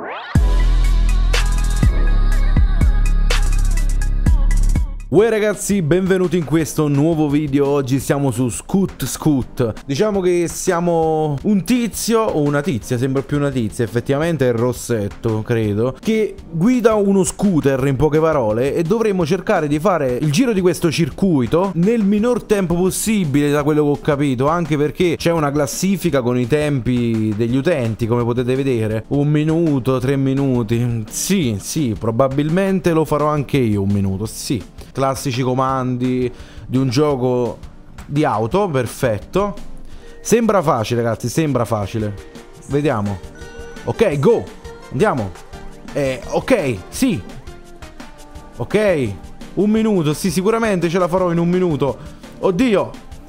Uè ragazzi, benvenuti in questo nuovo video. Oggi siamo su Scoot. Diciamo che siamo un tizio o una tizia, sembra più una tizia, effettivamente è il rossetto, credo, che guida uno scooter, in poche parole, e dovremmo cercare di fare il giro di questo circuito nel minor tempo possibile, da quello che ho capito, anche perché c'è una classifica con i tempi degli utenti, come potete vedere. 1 minuto, 3 minuti. Sì, probabilmente lo farò anche io 1 minuto, sì. Classici comandi di un gioco di auto, perfetto. Sembra facile, ragazzi, sembra facile. Vediamo. Ok, go. Andiamo. Ok, sì. Ok, 1 minuto, sì, sicuramente ce la farò in 1 minuto. Oddio,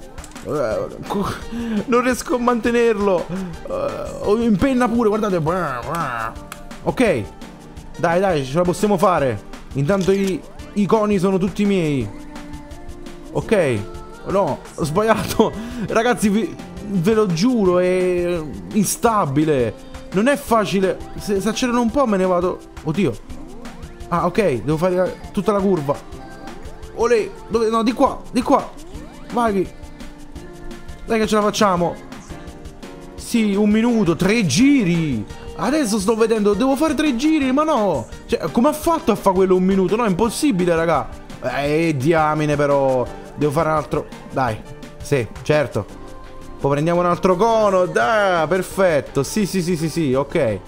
non riesco a mantenerlo. Impenna pure, guardate. Ok, dai, ce la possiamo fare. Intanto i coni sono tutti miei. Ok. No, ho sbagliato. Ragazzi, ve lo giuro, è instabile. Non è facile. Se accelero un po' me ne vado. Oddio. Ah, ok, devo fare tutta la curva. Olè, dove? No, di qua. Vai. Dai che ce la facciamo. Sì, 1 minuto, 3 giri. Adesso sto vedendo, devo fare 3 giri, ma no. Cioè, come ha fatto a fare quello 1 minuto? No, è impossibile, raga. Diamine però. Devo fare un altro. Dai, sì, certo. Poi prendiamo un altro cono. Dai, perfetto. Sì, ok.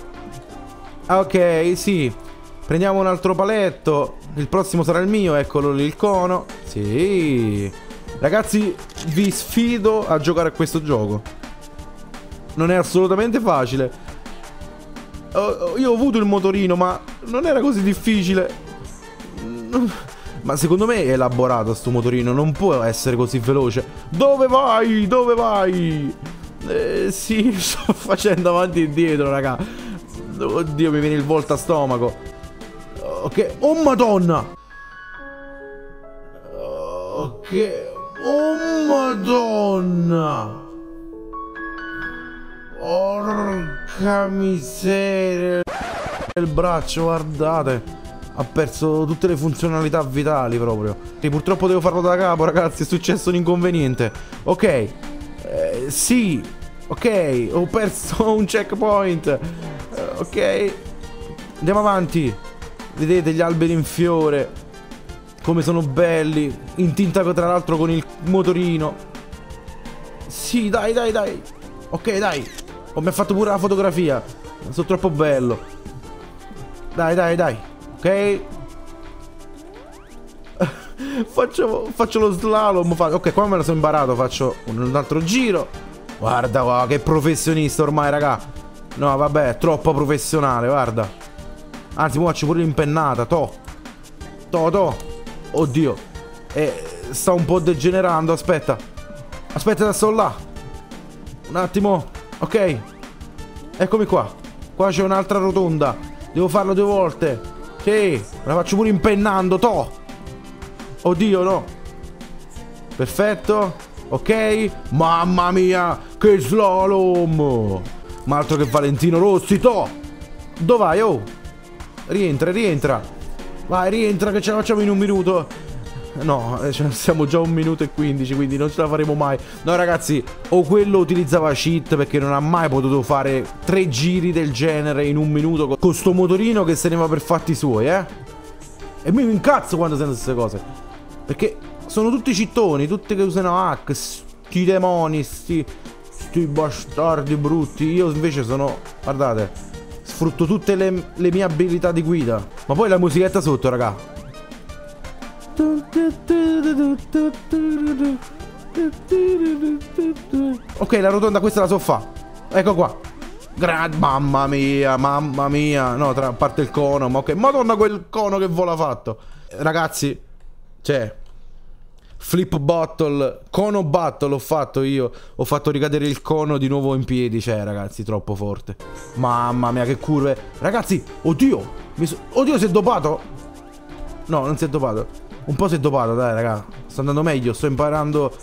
Ok, sì. Prendiamo un altro paletto. Il prossimo sarà il mio, eccolo lì il cono. Sì. Ragazzi, vi sfido a giocare a questo gioco. Non è assolutamente facile. Io ho avuto il motorino, ma non era così difficile. Ma secondo me è elaborato sto motorino, non può essere così veloce. Dove vai? Sì, sto facendo avanti e indietro, raga. Oddio, mi viene il volta stomaco. Ok, oh madonna. Ok, oh madonna. Porca miseria. Il braccio, guardate, ha perso tutte le funzionalità vitali proprio. E purtroppo devo farlo da capo, ragazzi, è successo un inconveniente. Ok, sì. Ok, ho perso un checkpoint. Ok, andiamo avanti. Vedete gli alberi in fiore, come sono belli, in tinta tra l'altro con il motorino. Sì, dai. Ok, dai. Oh, mi ha fatto pure la fotografia. Sono troppo bello. Dai. Ok. Faccio lo slalom. Ok, qua me lo sono imparato. Faccio un altro giro. Guarda qua, che professionista ormai, raga. No, vabbè, è troppo professionale, guarda. Anzi, mo faccio pure l'impennata. To. Oddio. Sta un po' degenerando. Aspetta, adesso là. Un attimo. Ok. Eccomi qua. Qua c'è un'altra rotonda. Devo farlo 2 volte. Sì. Me la faccio pure impennando. Oddio, no. Perfetto. Ok. Mamma mia, che slalom. Ma altro che Valentino Rossi. Dove vai, oh? Rientra. Vai, rientra che ce la facciamo in 1 minuto. No, siamo già 1 minuto e 15, quindi non ce la faremo mai. No, ragazzi, o quello utilizzava cheat perché non ha mai potuto fare 3 giri del genere in 1 minuto con sto motorino che se ne va per fatti suoi, E mi incazzo quando sento queste cose, perché sono tutti cittoni, tutti che usano hack, sti demoni, sti bastardi brutti. Io invece sono, guardate, sfrutto tutte le mie abilità di guida. Ma poi la musichetta sotto, raga. Ok, la rotonda questa la so fa. Ecco qua. Mamma mia. No, a parte il cono, ma ok. Madonna, quel cono che vola fatto. Ragazzi, cioè, flip bottle, cono battle ho fatto io. Ho fatto ricadere il cono di nuovo in piedi. Cioè, ragazzi, troppo forte. Mamma mia, che curve. Ragazzi, oddio. Oddio, si è dopato. No, non si è dopato. Un po' si è dopato, dai, raga. Sto andando meglio, sto imparando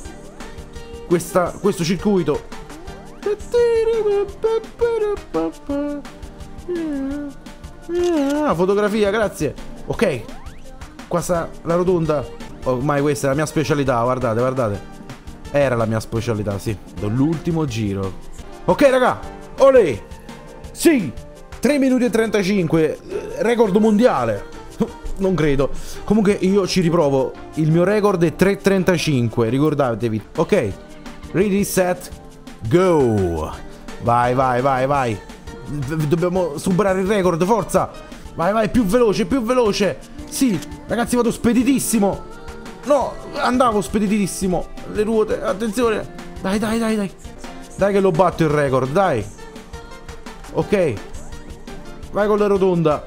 questo circuito. Fotografia, grazie. Ok. Qua sta la rotonda. Ormai questa è la mia specialità, guardate, guardate. Era la mia specialità, sì. L'ultimo giro. Ok, raga. Olè. Sì. 3 minuti e 35. Record mondiale. Non credo. Comunque io ci riprovo. Il mio record è 3:35. Ricordatevi. Ok. Ready, set, go. Vai, vai, vai, vai. Dobbiamo superare il record, forza. Vai, vai, più veloce, più veloce. Sì, ragazzi, vado speditissimo. No, andavo speditissimo. Le ruote, attenzione. Dai, dai, dai, dai. Dai che lo batto il record, dai. Ok. Vai con la rotonda.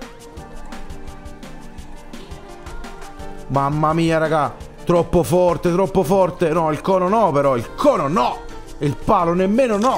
Mamma mia, raga. Troppo forte, troppo forte. No, il cono no, però. Il cono no. Il palo nemmeno no.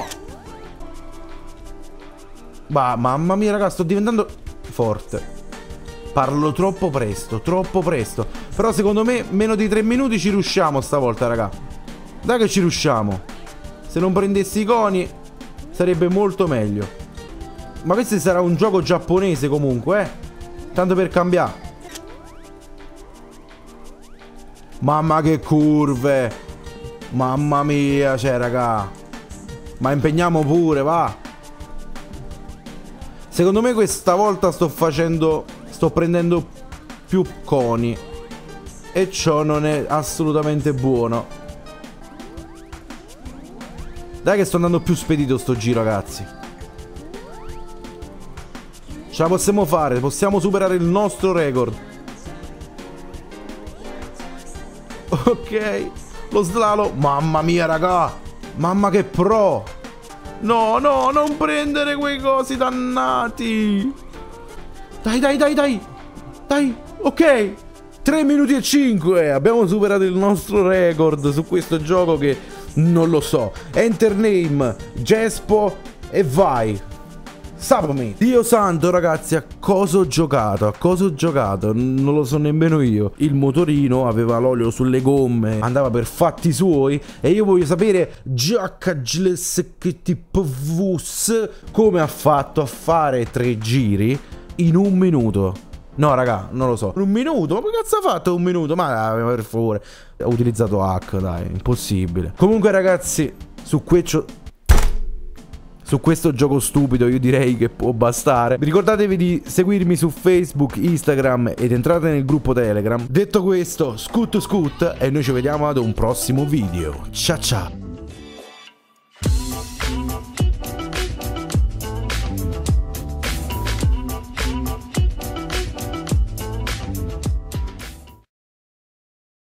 Ma mamma mia, raga, sto diventando forte. Parlo troppo presto, troppo presto. Però secondo me meno di 3 minuti ci riusciamo stavolta, raga. Dai che ci riusciamo. Se non prendessi i coni sarebbe molto meglio. Ma questo sarà un gioco giapponese comunque, tanto per cambiare. Mamma che curve. Mamma mia, cioè, raga. Ma impegniamo pure, va. Secondo me questa volta sto prendendo più coni. E ciò non è assolutamente buono. Dai che sto andando più spedito sto giro, ragazzi. Ce la possiamo fare, possiamo superare il nostro record. Ok, lo slalom. Mamma mia, raga. Mamma che pro. No, no, non prendere quei cosi dannati. Dai, dai, dai, dai. Dai, ok. 3 minuti e 5. Abbiamo superato il nostro record su questo gioco che non lo so. Enter name, Gespo e vai. Sapami. Dio santo, ragazzi, a cosa ho giocato? A cosa ho giocato? Non lo so nemmeno io. Il motorino aveva l'olio sulle gomme, andava per fatti suoi. E io voglio sapere come ha fatto a fare 3 giri in 1 minuto. No, raga, non lo so. 1 minuto? Ma che cazzo ha fatto 1 minuto? Ma per favore. Ho utilizzato hack, dai, impossibile. Comunque, ragazzi, su questo gioco stupido io direi che può bastare. Ricordatevi di seguirmi su Facebook, Instagram ed entrate nel gruppo Telegram. Detto questo, scut scut e noi ci vediamo ad un prossimo video. Ciao ciao.